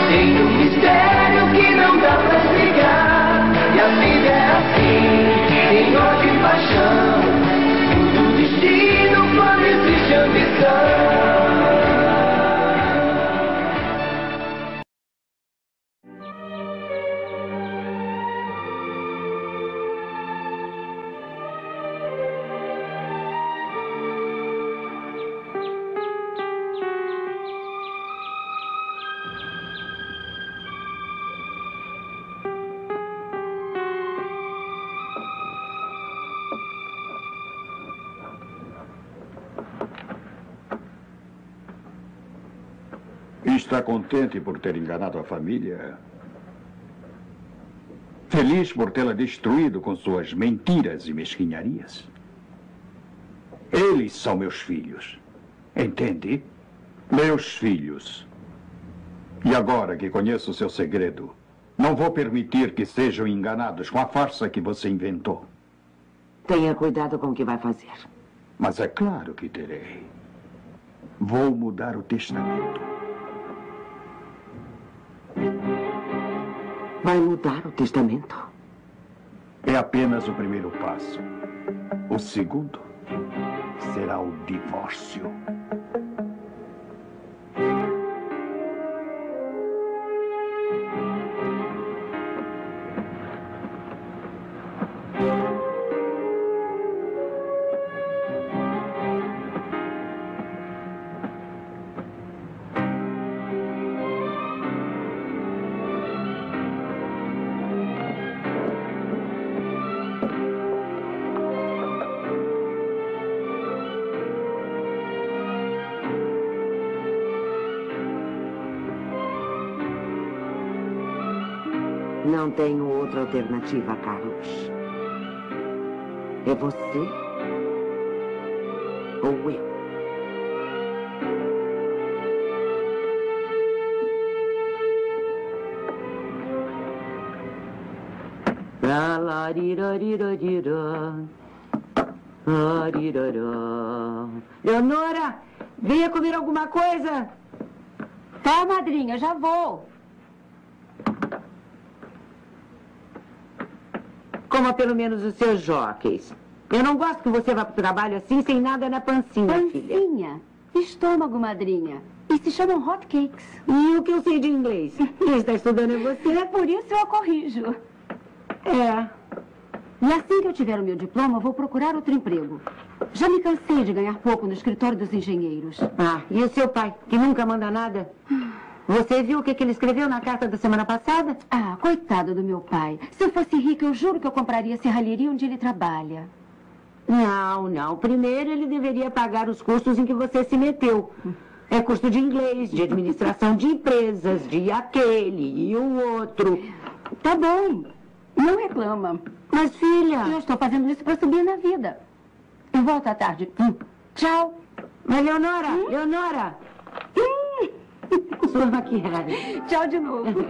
Tem um mistério que não dá pra explicar. E a vida é assim, tem ódio e paixão. Tudo destino quando existe ambição. Está contente por ter enganado a família? Feliz por tê-la destruído com suas mentiras e mesquinharias? Eles são meus filhos. Entende? Meus filhos. E agora que conheço o seu segredo, não vou permitir que sejam enganados com a farsa que você inventou. Tenha cuidado com o que vai fazer. Mas é claro que terei. Vou mudar o testamento. Vai mudar o testamento? É apenas o primeiro passo. O segundo será o divórcio. Não tenho outra alternativa, Carlos. É você ou eu. Leonora, venha comer alguma coisa. Tá, madrinha, já vou. Coma pelo menos os seus jockeys. Eu não gosto que você vá para o trabalho assim, sem nada na pancinha, filha. Pancinha? Estômago, madrinha. E se chamam hot cakes. E o que eu sei de inglês? Quem está estudando é você. É por isso eu a corrijo. É. E assim que eu tiver o meu diploma, vou procurar outro emprego. Já me cansei de ganhar pouco no escritório dos engenheiros. Ah, e o seu pai, que nunca manda nada? Você viu o que ele escreveu na carta da semana passada? Ah, coitado do meu pai. Se eu fosse rica, eu juro que eu compraria a serralheria onde ele trabalha. Não. Primeiro ele deveria pagar os custos em que você se meteu. É custo de inglês, de administração de empresas, de aquele e o outro. Tá bom. Não reclama. Mas, filha... Eu estou fazendo isso para subir na vida. Eu volto à tarde. Tchau. Mas, Leonora! Sua maquiagem. Tchau de novo.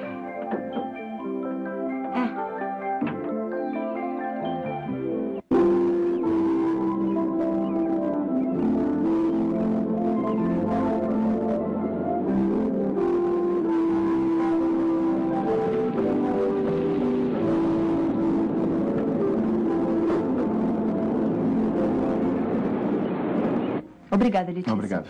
Obrigada, Letícia. Obrigado.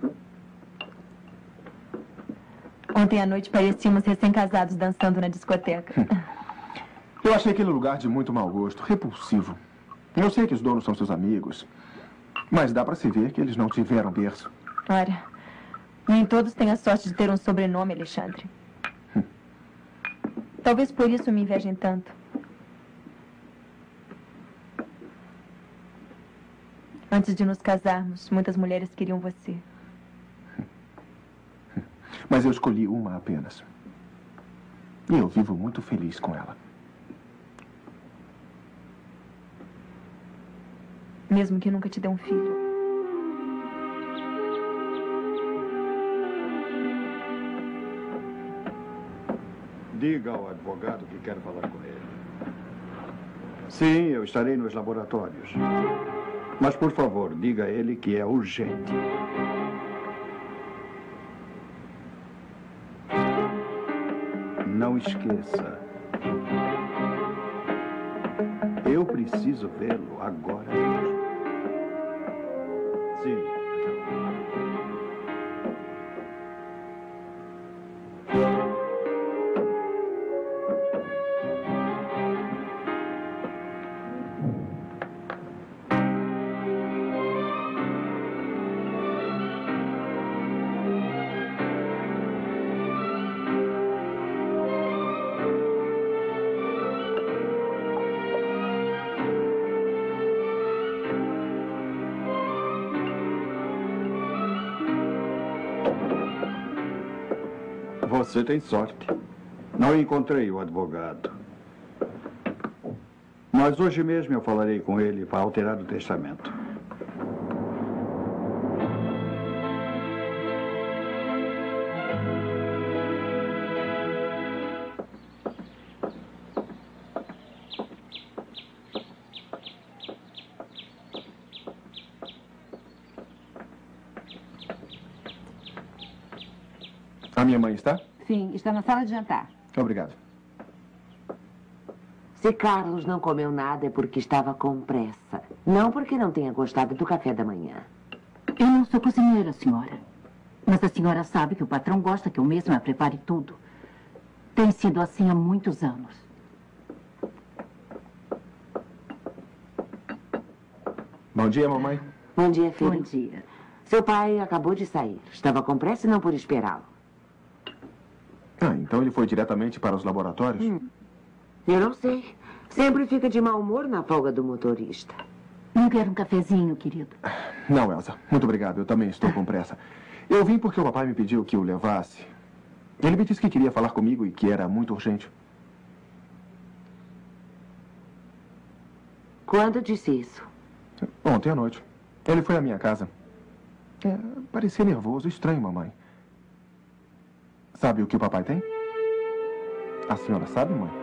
Ontem à noite parecíamos recém-casados dançando na discoteca. Eu achei aquele lugar de muito mau gosto, repulsivo. Eu sei que os donos são seus amigos, mas dá pra se ver que eles não tiveram berço. Ora, nem todos têm a sorte de ter um sobrenome, Alexandre. Talvez por isso me invejem tanto. Antes de nos casarmos, muitas mulheres queriam você. Mas eu escolhi uma apenas. E eu vivo muito feliz com ela. Mesmo que nunca te dê um filho. Diga ao advogado que quero falar com ele. Sim, eu estarei nos laboratórios. Mas, por favor, diga a ele que é urgente. não esqueça. Eu preciso vê-lo agora mesmo. Sim. Você tem sorte. Não encontrei o advogado. Mas hoje mesmo eu falarei com ele para alterar o testamento. A minha mãe está? Sim, está na sala de jantar. Obrigado. Se Carlos não comeu nada é porque estava com pressa. Não porque não tenha gostado do café da manhã. Eu não sou cozinheira, senhora. Mas a senhora sabe que o patrão gosta que eu mesma prepare tudo. Tem sido assim há muitos anos. Bom dia, mamãe. Bom dia, filho. Bom dia. Seu pai acabou de sair. Estava com pressa e não pude esperá-lo. Ah, então ele foi diretamente para os laboratórios? Eu não sei. Sempre fica de mau humor na folga do motorista. Não quer um cafezinho, querido? Não, Elsa. Muito obrigado. Eu também estou com pressa. Eu vim porque o papai me pediu que o levasse. Ele me disse que queria falar comigo e que era muito urgente. Quando disse isso? Ontem à noite. Ele foi à minha casa. Parecia nervoso, estranho, mamãe. Sabe o que o papai tem? A senhora sabe, mãe?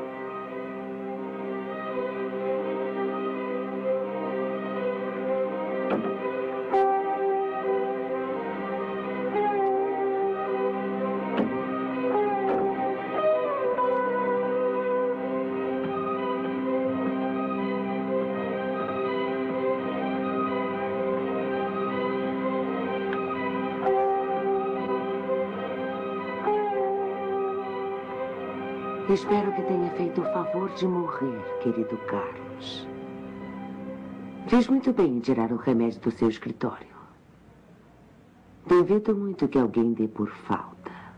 Espero que tenha feito o favor de morrer, querido Carlos. Fiz muito bem em tirar o remédio do seu escritório. Duvido muito que alguém dê por falta.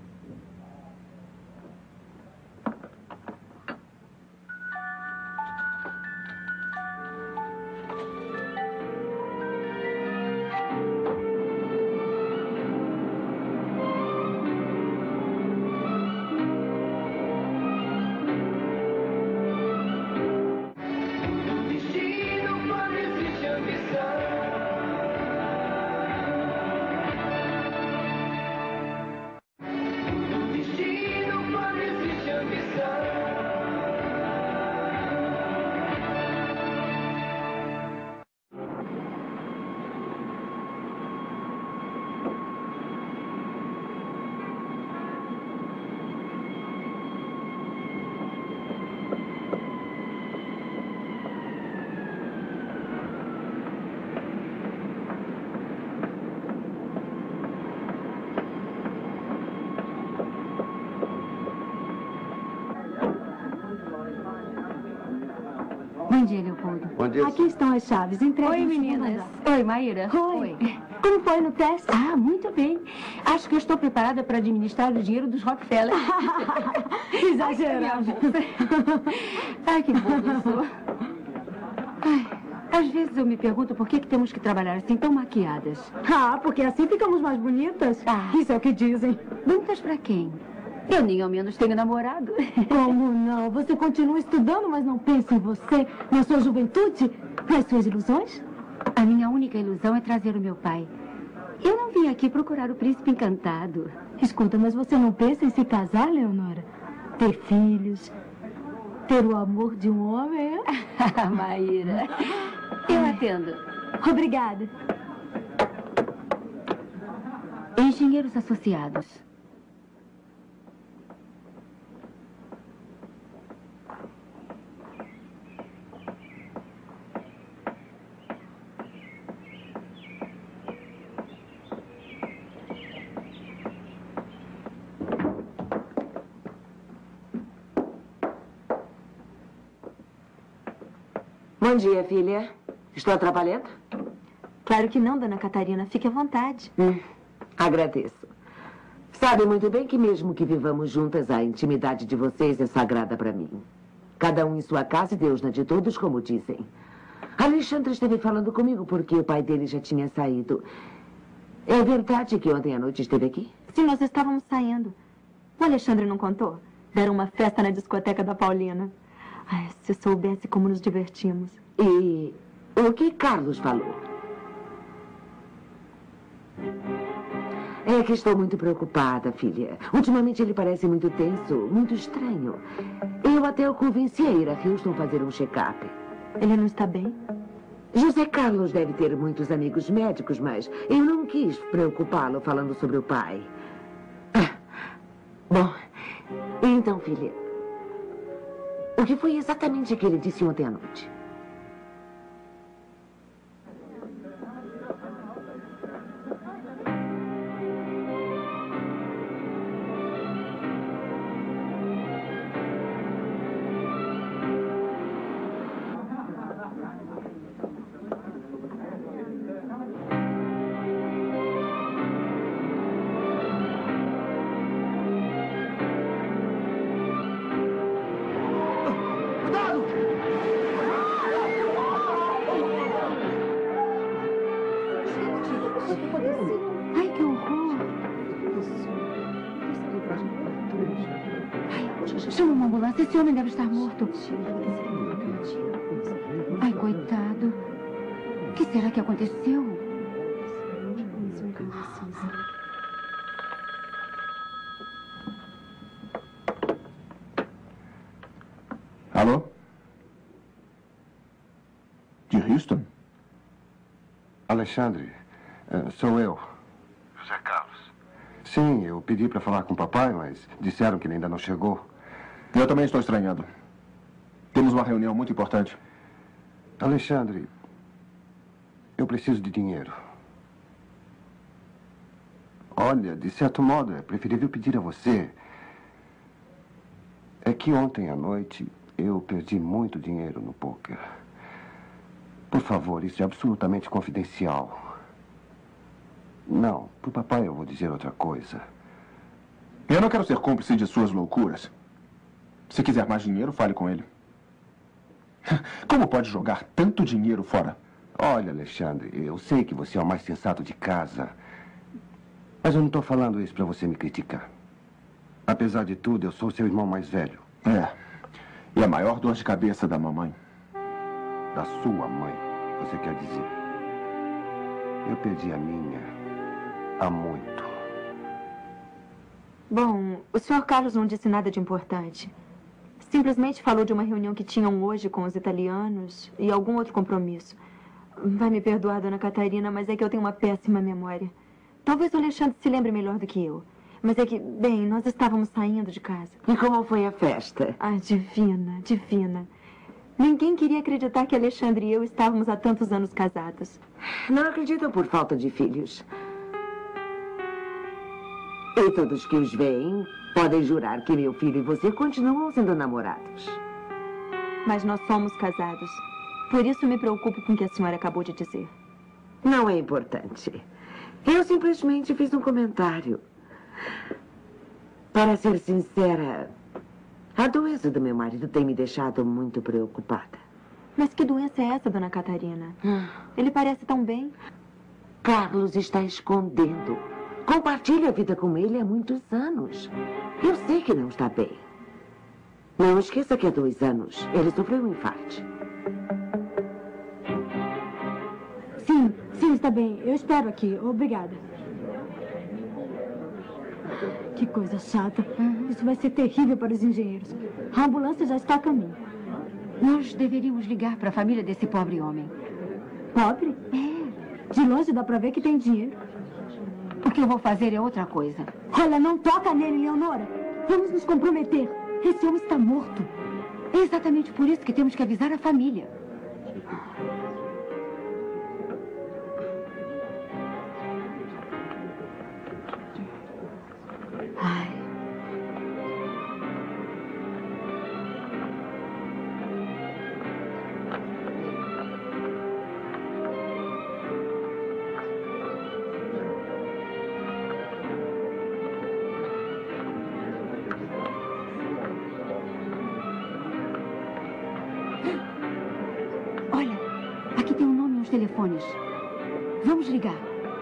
Bom dia, Leopoldo. Bom dia. Aqui estão as chaves. Entregue. Oi, no meninas. segundo Oi, Maíra. andar. Oi. Como foi no teste? Ah, muito bem. Acho que eu estou preparada para administrar o dinheiro dos Rockefeller. Exagerado. Ai, que boa eu sou. Ai, às vezes eu me pergunto por que temos que trabalhar assim tão maquiadas. Ah, porque assim ficamos mais bonitas. Ah. Isso é o que dizem. Bonitas para quem? Eu nem ao menos tenho namorado. Como não? Você continua estudando, mas não pensa em você, na sua juventude, nas suas ilusões? A minha única ilusão é trazer o meu pai. Eu não vim aqui procurar o príncipe encantado. Escuta, mas você não pensa em se casar, Leonora? Ter filhos? Ter o amor de um homem? É? Maíra, eu atendo. Obrigada. Engenheiros Associados. Bom dia, filha. Estou atrapalhando? Claro que não, dona Catarina. Fique à vontade. Agradeço. Sabe muito bem que mesmo que vivamos juntas, a intimidade de vocês é sagrada para mim. Cada um em sua casa e Deus na de todos, como dizem. Alexandre esteve falando comigo porque o pai dele já tinha saído. É verdade que ontem à noite esteve aqui? Sim, nós estávamos saindo. O Alexandre não contou? Deram uma festa na discoteca da Paulina. Ai, se soubesse como nos divertimos. E o que Carlos falou? É que estou muito preocupada, filha. Ultimamente ele parece muito tenso, muito estranho. Eu até o convenci a ir a Houston fazer um check-up. Ele não está bem? José Carlos deve ter muitos amigos médicos, mas eu não quis preocupá-lo falando sobre o pai. Bom, então, filha, o que foi exatamente que ele disse ontem à noite? Ai, que horror. Chama uma ambulância. Esse homem deve estar morto. Ai, coitado. O que será que aconteceu? Alô? De Houston? Alexandre, sou eu. José Carlos. Sim, eu pedi para falar com o papai, mas disseram que ele ainda não chegou. Eu também estou estranhando. Temos uma reunião muito importante. Alexandre, eu preciso de dinheiro. Olha, de certo modo, é preferível pedir a você. É que ontem à noite eu perdi muito dinheiro no poker. Por favor, isso é absolutamente confidencial. Não, pro papai eu vou dizer outra coisa. Eu não quero ser cúmplice de suas loucuras. Se quiser mais dinheiro, fale com ele. Como pode jogar tanto dinheiro fora? Olha, Alexandre, eu sei que você é o mais sensato de casa. Mas eu não estou falando isso para você me criticar. Apesar de tudo, eu sou seu irmão mais velho. É. E a maior dor de cabeça da mamãe. Da sua mãe, você quer dizer? Eu perdi a minha há muito. Bom, o Sr. Carlos não disse nada de importante. Simplesmente falou de uma reunião que tinham hoje com os italianos e algum outro compromisso. Vai me perdoar, dona Catarina, mas é que eu tenho uma péssima memória. Talvez o Alexandre se lembre melhor do que eu. Mas é que, bem, nós estávamos saindo de casa. E como foi a festa? Ah, divina, divina. Ninguém queria acreditar que Alexandre e eu estávamos há tantos anos casados. Não acreditam por falta de filhos. E todos que os veem podem jurar que meu filho e você continuam sendo namorados. Mas nós somos casados. Por isso me preocupo com o que a senhora acabou de dizer. Não é importante. Eu simplesmente fiz um comentário. Para ser sincera, a doença do meu marido tem me deixado muito preocupada. Mas que doença é essa, dona Catarina? Ele parece tão bem. Carlos está escondendo. Compartilho a vida com ele há muitos anos. Eu sei que não está bem. Não esqueça que há 2 anos ele sofreu um infarte. Sim, está bem. Eu espero aqui. Obrigada. Que coisa chata. Isso vai ser terrível para os engenheiros. A ambulância já está a caminho. Nós deveríamos ligar para a família desse pobre homem. Pobre? É. De longe dá para ver que tem dinheiro. O que eu vou fazer é outra coisa. Olha, não toca nele, Leonora. Vamos nos comprometer. Esse homem está morto. É exatamente por isso que temos que avisar a família. Ai. telefones. Vamos ligar.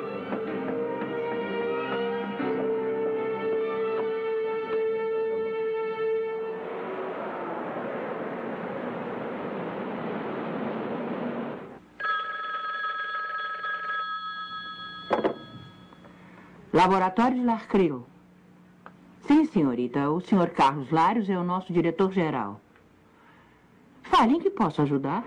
Laboratório Larcril. Sim, senhorita. O senhor Carlos Lários é o nosso diretor-geral. Fale, em que posso ajudar?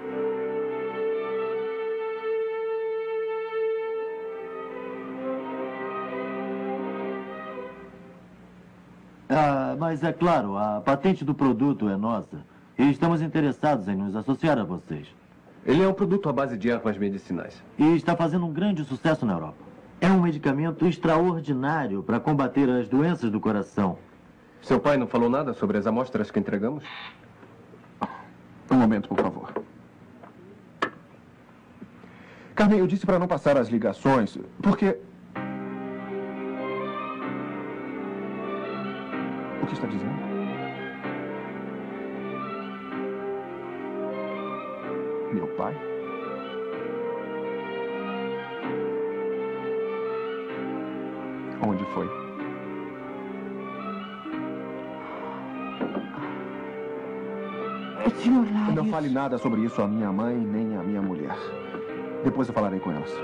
Mas é claro, a patente do produto é nossa. E estamos interessados em nos associar a vocês. Ele é um produto à base de ervas medicinais. E está fazendo um grande sucesso na Europa. É um medicamento extraordinário para combater as doenças do coração. Seu pai não falou nada sobre as amostras que entregamos? Um momento, por favor. Carmen, eu disse para não passar as ligações, porque... O que está dizendo? Meu pai? Onde foi? Senhor Lários... Não fale nada sobre isso à minha mãe nem à minha mulher. Depois eu falarei com elas.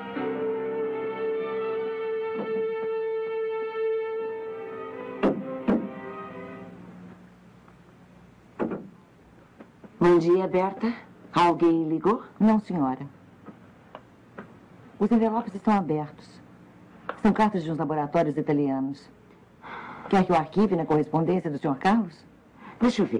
Bom dia, Berta. Alguém ligou? Não, senhora. Os envelopes estão abertos. São cartas de uns laboratórios italianos. Quer que eu arquive na correspondência do Sr. Carlos? Deixa eu ver.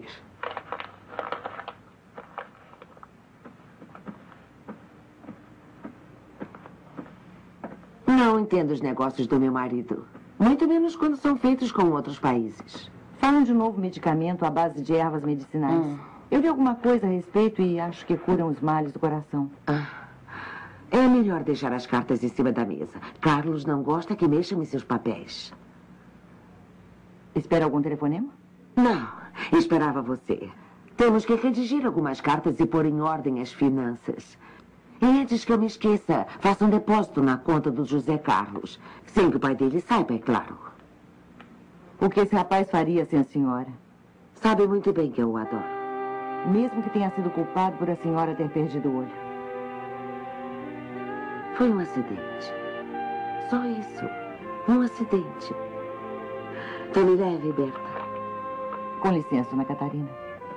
Não entendo os negócios do meu marido. Muito menos quando são feitos com outros países. Falam de um novo medicamento à base de ervas medicinais. Eu li alguma coisa a respeito e acho que curam os males do coração. É melhor deixar as cartas em cima da mesa. Carlos não gosta que mexam em seus papéis. Espera algum telefonema? Não, esperava você. Temos que redigir algumas cartas e pôr em ordem as finanças. E antes que eu me esqueça, faça um depósito na conta do José Carlos. Sem que o pai dele saiba, é claro. O que esse rapaz faria sem a senhora? Sabe muito bem que eu o adoro. Mesmo que tenha sido culpado por a senhora ter perdido o olho. Foi um acidente. Só isso. Um acidente. Então me leve, Berta. Com licença, Dona Catarina.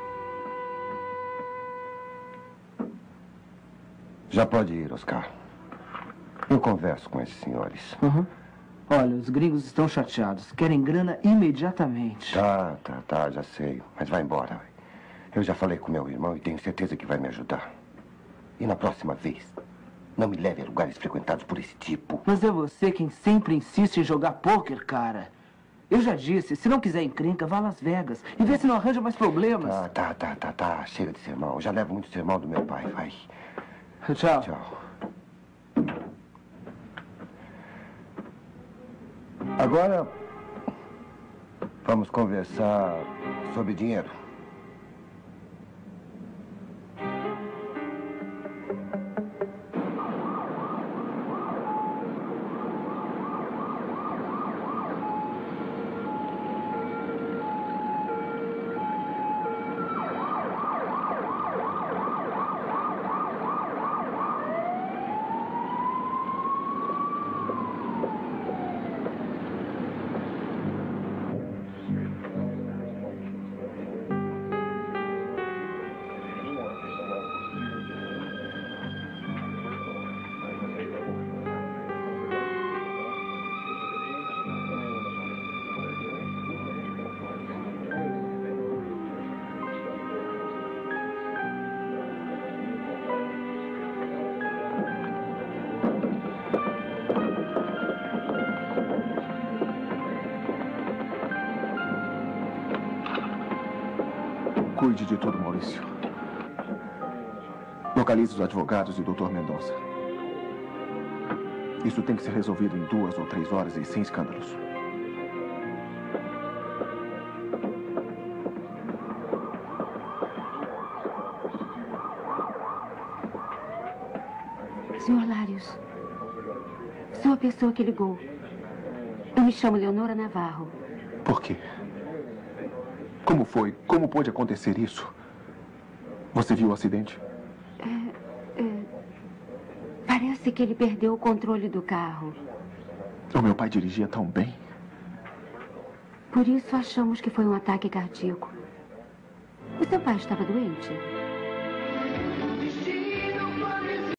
Já pode ir, Oscar. Eu converso com esses senhores. Olha, os gringos estão chateados. Querem grana imediatamente. Tá, já sei. Mas vai embora. Eu já falei com meu irmão e tenho certeza que vai me ajudar. E na próxima vez, não me leve a lugares frequentados por esse tipo. Mas é você quem sempre insiste em jogar pôquer, cara. Eu já disse, se não quiser encrenca, vá a Las Vegas. E vê se não arranja mais problemas. Tá. Chega de sermão. Eu já levo muito sermão do meu pai. Vai. Tchau. Agora, vamos conversar sobre dinheiro. Cuide de tudo, Maurício. Localize os advogados e o Dr. Mendonça. Isso tem que ser resolvido em 2 ou 3 horas e sem escândalos. Sr. Larios, sou a pessoa que ligou. Eu me chamo Leonora Navarro. Por quê? Como foi? Como pôde acontecer isso? Você viu o acidente? Parece que ele perdeu o controle do carro. O meu pai dirigia tão bem. Por isso achamos que foi um ataque cardíaco. O seu pai estava doente?